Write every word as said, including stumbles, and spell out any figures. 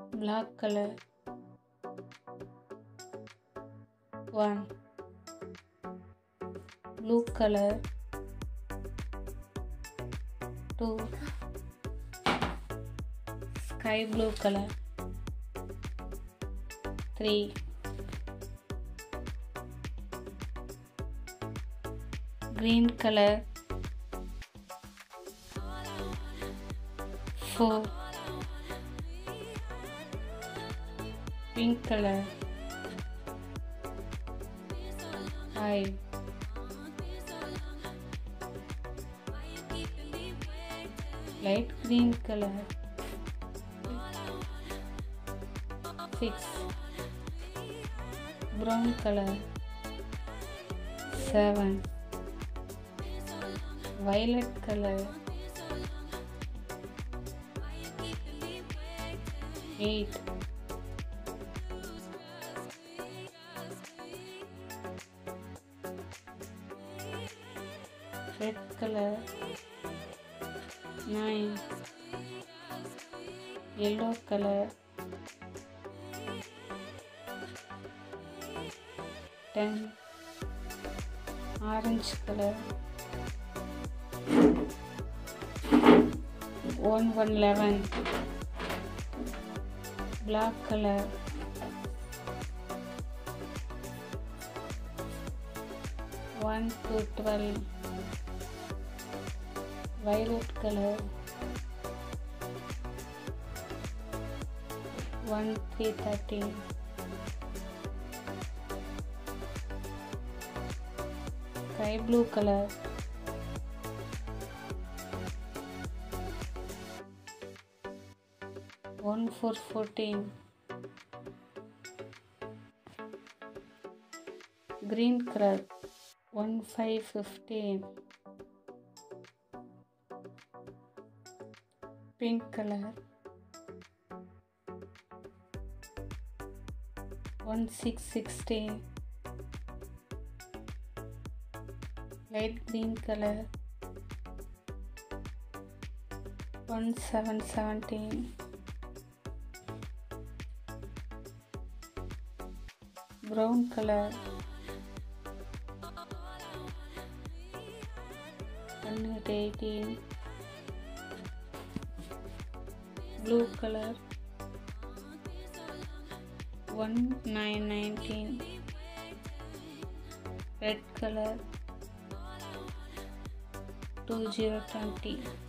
black color, one, blue color, two, sky blue color, three, green color, four, pink color, five, light green color, six, brown color, seven, violet color, eight, red color, nine, yellow color, ten, orange color, one one eleven, black color, one to twelve, violet color, one three thirteen, sky blue color, one four fourteen, green color, one five fifteen, pink color, one six sixteen, light green color, one seven seventeen, brown color, one eight eighteen, blue color, one nine nineteen, red color, two zero twenty.